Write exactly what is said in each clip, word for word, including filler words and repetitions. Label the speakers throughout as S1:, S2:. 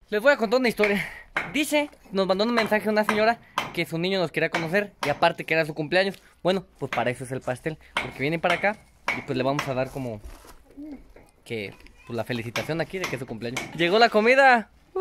S1: Les voy a contar una historia. Dice, nos mandó un mensaje una señora que su niño nos quería conocer y aparte que era su cumpleaños. Bueno, pues para eso es el pastel, porque viene para acá y pues le vamos a dar como que pues la felicitación aquí de que es su cumpleaños. Llegó la comida. Uh.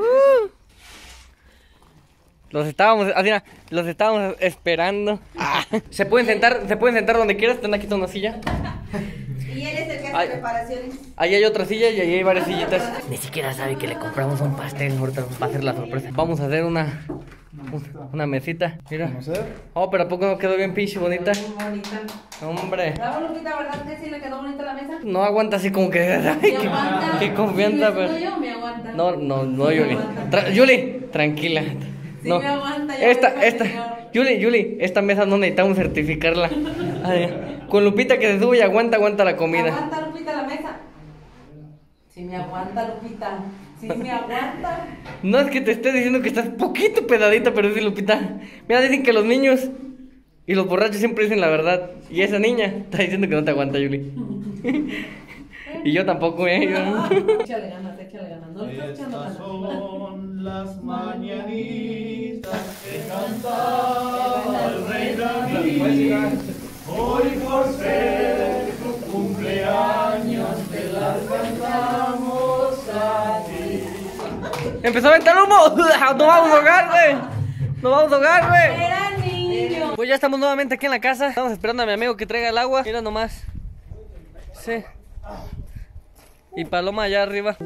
S1: Los estábamos, así, los estábamos esperando. Ah. Se pueden sentar, se pueden sentar donde quieras, están aquí en una silla.
S2: Y él es el que hace preparaciones.
S1: Ahí hay otra silla y ahí hay varias sillitas. Ni siquiera sabe que le compramos un pastel. Ahorita va a hacer la sorpresa. Vamos a hacer una una mesita. Mira. Oh, pero ¿a poco no quedó bien pinche bonita?
S2: Muy bonita.
S1: Hombre.
S2: La Lupita, ¿verdad que sí le quedó bonita la mesa?
S1: No aguanta así como que. Ay, qué, qué confianza, pero.
S2: Si yo, me aguanta.
S1: No, no, no, Yuli. Tra Yuli, tranquila.
S2: Sí,
S1: no.
S2: me aguanta.
S1: Esta, esta. Yuli, Yuli, esta mesa no necesitamos certificarla. Ay, con Lupita que se sube y aguanta, aguanta la comida.
S2: Aguanta, Lupita, la mesa. Sí me aguanta, Lupita. Sí me aguanta.
S1: No es que te esté diciendo que estás poquito pedadita, pero sí, Lupita. Mira, dicen que los niños y los borrachos siempre dicen la verdad. Y esa niña está diciendo que no te aguanta, Yuli. Y yo tampoco, ¿eh? Yo...
S2: Échale ganas, échale ganas. No le estás echando ganas.
S3: Son las mañanitas que cantaba el rey David. Hoy por ser tu cumpleaños te las cantamos a ti.
S1: ¡Empezó a aventar humo! ¡Nos vamos a ahogar, güey! ¡Nos vamos a ahogar, güey!
S2: Era niño.
S1: Pues ya estamos nuevamente aquí en la casa. Estamos esperando a mi amigo que traiga el agua. Mira nomás. Sí. Y Paloma allá arriba.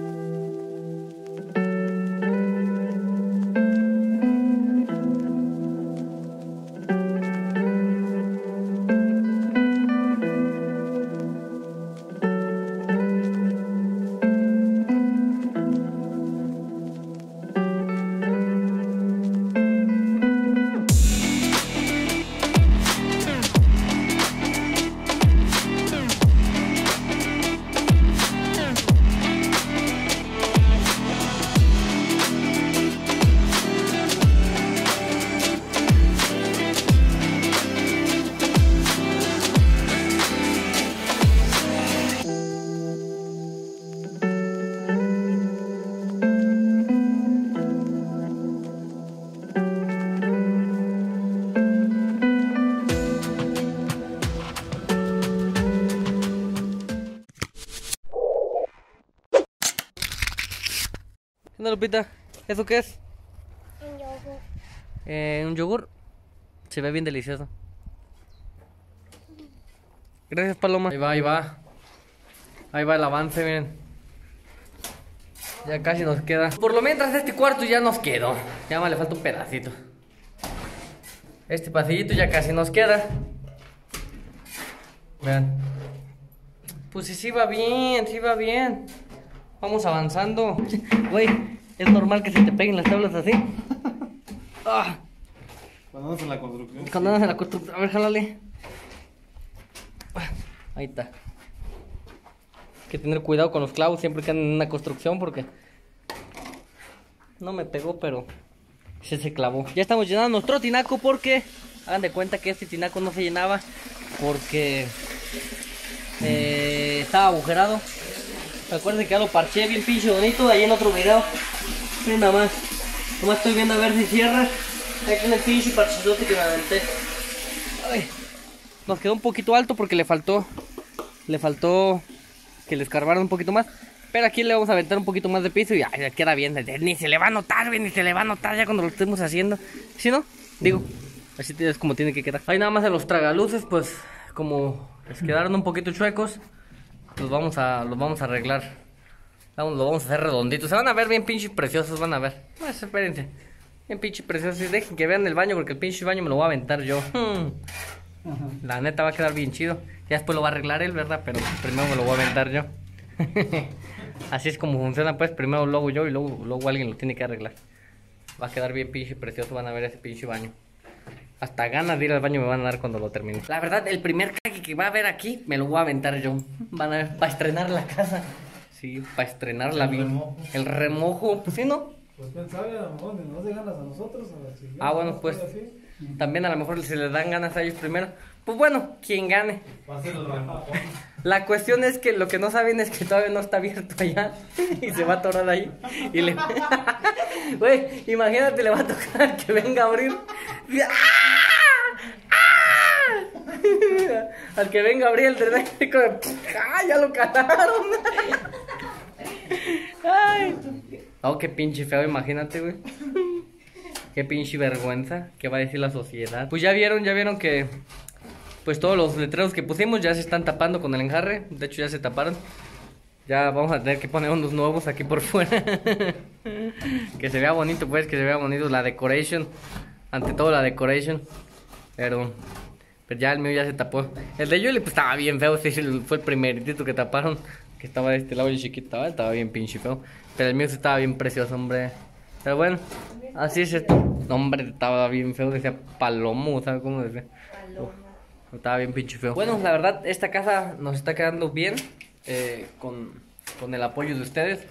S1: ¿Qué onda, Lupita? ¿Eso qué es?
S4: Un yogur.
S1: Eh, un yogur. Se ve bien delicioso. Gracias, Paloma. Ahí va, ahí va. Ahí va el avance, miren. Ya casi nos queda. Por lo mientras este cuarto ya nos quedó. Ya más le falta un pedacito. Este pasillito ya casi nos queda. Vean. Pues sí, sí va bien, sí va bien. Vamos avanzando. Güey, es normal que se te peguen las tablas así. Ah.
S3: Cuando andas en la construcción.
S1: Cuando andas en la construcción. A ver, jálale. Ahí está. Hay que tener cuidado con los clavos siempre que andan en una construcción porque no me pegó, pero se se clavó. Ya estamos llenando nuestro tinaco porque hagan de cuenta que este tinaco no se llenaba porque eh, estaba agujerado. Acuérdense que ya lo parché bien pinche bonito ahí en otro video. Miren nada más. Nomás estoy viendo a ver si cierra. Aquí en el pinche parchezote que me aventé. Ay. Nos quedó un poquito alto porque le faltó. Le faltó que le escarbaran un poquito más. Pero aquí le vamos a aventar un poquito más de piso y ya, ya queda bien. Ni se le va a notar, ni se le va a notar ya cuando lo estemos haciendo. ¿Sí no? Digo, así es como tiene que quedar. Ahí nada más en los tragaluces, pues como les quedaron un poquito chuecos. Los vamos a, los vamos a arreglar. Vamos, lo vamos a hacer redonditos. Se van a ver bien pinches preciosos, van a ver. Pues espérense. Bien pinches preciosos. Y dejen que vean el baño porque el pinche baño me lo voy a aventar yo. Hmm. La neta va a quedar bien chido. Ya después lo va a arreglar él, ¿verdad? Pero primero me lo voy a aventar yo. Así es como funciona, pues. Primero lo hago yo y luego, luego alguien lo tiene que arreglar. Va a quedar bien pinche precioso. Van a ver ese pinche baño. Hasta ganas de ir al baño me van a dar cuando lo termine. La verdad, el primer cague que va a haber aquí me lo voy a aventar yo. Van a ver, para estrenar la casa. Sí, para estrenarla bien. Remojo. El remojo, pues sí, ¿no?
S3: Pues quién sabe, a lo mejor ni nos den ganas a nosotros. A ver si
S1: ah, bueno, pues también a lo mejor se les dan ganas a ellos primero. Pues bueno, quien gane.
S3: Va a ser el remojo.
S1: La cuestión es que lo que no saben es que todavía no está abierto allá y se va a atorar ahí. Y le... Güey, imagínate, le va a tocar que venga a abrir. Al que venga a abrir el tren eléctrico, ¡ah, ya lo calaron! Ay. Oh, qué pinche feo, imagínate, güey. Qué pinche vergüenza. ¿Qué va a decir la sociedad? Pues ya vieron, ya vieron que... Pues todos los letreros que pusimos ya se están tapando con el enjarre. De hecho ya se taparon. Ya vamos a tener que poner unos nuevos aquí por fuera. Que se vea bonito, pues, que se vea bonito la decoration. Ante todo la decoration. Pero... Pero ya el mío ya se tapó. El de Yuli pues estaba bien feo. Sí, fue el primeritito que taparon. Que estaba de este lado y chiquito. Estaba, estaba bien pinche feo. Pero el mío sí estaba bien precioso, hombre. Pero bueno, así es esto. No, hombre, estaba bien feo. Decía palomo, ¿sabes cómo decía? Paloma. Estaba bien pinche feo. Bueno, la verdad, esta casa nos está quedando bien. Eh, con, con el apoyo de ustedes.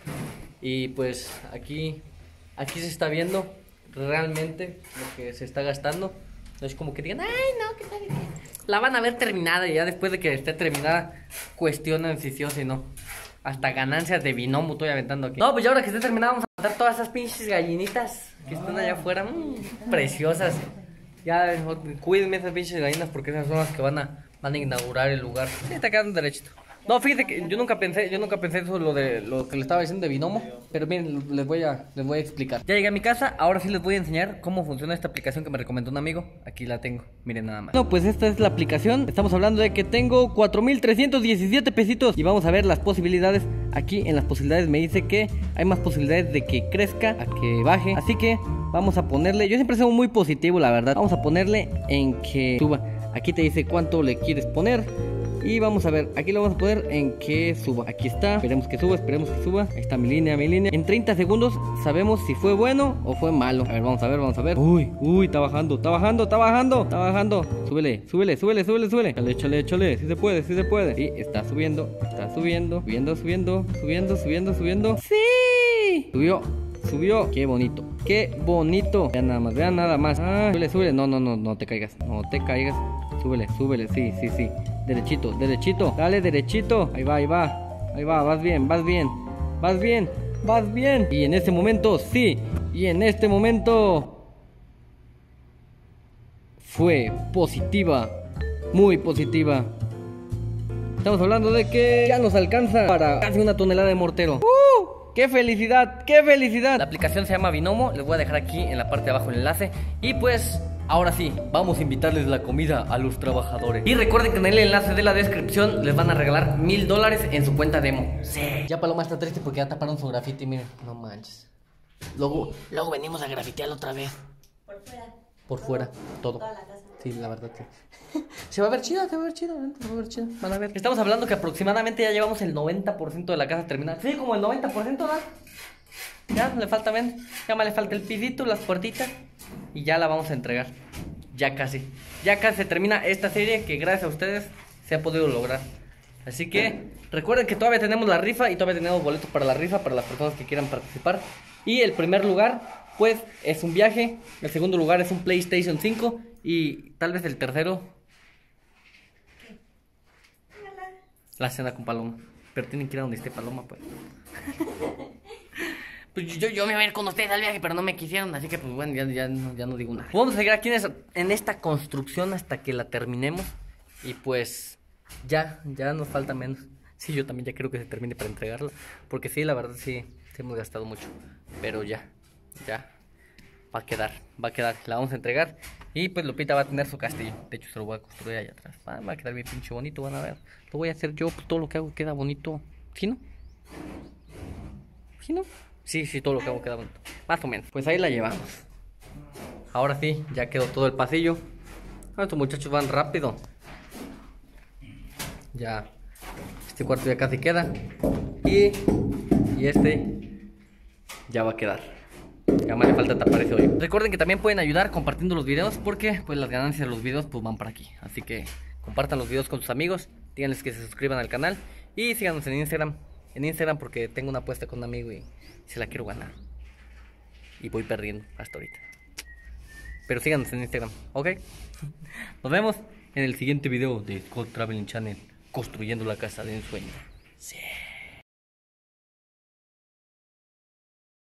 S1: Y pues aquí, aquí se está viendo realmente lo que se está gastando. No es como que digan, ay, no, que tal, que la van a ver terminada y ya después de que esté terminada cuestionan si sí o si no. Hasta ganancias de binomo estoy aventando aquí. No, pues ya ahora que esté terminada vamos a matar todas esas pinches gallinitas que están allá afuera, mmm, preciosas. Ya, cuídenme esas pinches gallinas porque esas son las que van a, van a inaugurar el lugar. Sí, está quedando derechito. No, fíjate que yo nunca pensé, yo nunca pensé eso lo de lo que le estaba diciendo de binomo, pero miren, les voy a les voy a explicar. Ya llegué a mi casa, ahora sí les voy a enseñar cómo funciona esta aplicación que me recomendó un amigo. Aquí la tengo, miren nada más. No, pues esta es la aplicación. Estamos hablando de que tengo cuatro mil trescientos diecisiete pesitos y vamos a ver las posibilidades. Aquí en las posibilidades me dice que hay más posibilidades de que crezca a que baje, así que vamos a ponerle, yo siempre soy muy positivo, la verdad. Vamos a ponerle en que suba. Aquí te dice cuánto le quieres poner. Y vamos a ver, aquí lo vamos a poner en que suba. Aquí está, esperemos que suba, esperemos que suba. Ahí está mi línea, mi línea. En treinta segundos sabemos si fue bueno o fue malo. A ver, vamos a ver, vamos a ver. Uy, uy, está bajando, está bajando, está bajando, está bajando. Súbele, súbele, súbele, súbele, súbele. Échale, échale, échale, si se puede, si se puede. Y está subiendo, está subiendo, subiendo, subiendo, subiendo, subiendo, subiendo. ¡Sí! Subió. Subió, qué bonito, qué bonito. Vean nada más, vean nada más. Ah, súbele, súbele, no, no, no, no te caigas, no te caigas. Súbele, súbele, sí, sí, sí. Derechito, derechito, dale derechito. Ahí va, ahí va, ahí va, vas bien, vas bien, vas bien, vas bien. Y en este momento, sí, y en este momento fue positiva, muy positiva. Estamos hablando de que ya nos alcanza para casi una tonelada de mortero. ¡Uh! ¡Qué felicidad! ¡Qué felicidad! La aplicación se llama Binomo. Les voy a dejar aquí en la parte de abajo el enlace. Y pues, ahora sí, vamos a invitarles la comida a los trabajadores. Y recuerden que en el enlace de la descripción les van a regalar mil dólares en su cuenta demo. Sí. Ya Paloma está triste porque ya taparon su grafiti, miren. No manches. Luego, luego venimos a grafitear otra vez.
S2: Por fuera.
S1: Por fuera, todo.
S2: Toda la casa.
S1: Sí, la verdad que se va a ver chido, se va a ver chido, se va a ver chido. Van a ver. Estamos hablando que aproximadamente ya llevamos el noventa por ciento de la casa terminada. Sí, como el noventa por ciento, ¿no? Ya, le falta menos. Ya más le falta el pisito, las puertitas. Y ya la vamos a entregar. Ya casi. Ya casi se termina esta serie que gracias a ustedes se ha podido lograr. Así que recuerden que todavía tenemos la rifa y todavía tenemos boletos para la rifa para las personas que quieran participar. Y el primer lugar, pues, es un viaje. El segundo lugar es un PlayStation cinco. Y tal vez el tercero, la cena con Paloma. Pero tienen que ir a donde esté Paloma, pues. Pues yo, yo me voy a ir con ustedes al viaje, pero no me quisieron. Así que pues bueno, ya, ya, no, ya no digo nada. Vamos a seguir aquí en, esa, en esta construcción hasta que la terminemos. Y pues ya, ya nos falta menos. Sí, yo también ya quiero que se termine para entregarla. Porque sí, la verdad sí, sí hemos gastado mucho. Pero ya, ya va a quedar, va a quedar, la vamos a entregar. Y pues Lupita va a tener su castillo. De hecho se lo voy a construir allá atrás. Va, va a quedar bien pinche bonito, van a ver. Lo voy a hacer yo, pues todo lo que hago queda bonito. ¿Sí, no? ¿Sí, no? Sí, sí, todo lo que hago queda bonito. Más o menos, pues ahí la llevamos. Ahora sí, ya quedó todo el pasillo. Ah, estos muchachos van rápido. Ya, este cuarto ya casi queda. Y, y este ya va a quedar. Ya más le falta tapar ese hoyo. Recuerden que también pueden ayudar compartiendo los videos, porque pues las ganancias de los videos pues van por aquí. Así que compartan los videos con sus amigos, díganles que se suscriban al canal y síganos en Instagram. En Instagram porque tengo una apuesta con un amigo y se la quiero ganar. Y voy perdiendo hasta ahorita. Pero síganos en Instagram, ¿ok? Nos vemos en el siguiente video de Scott Traveling Channel. construyendo la casa de un sueño. Sí.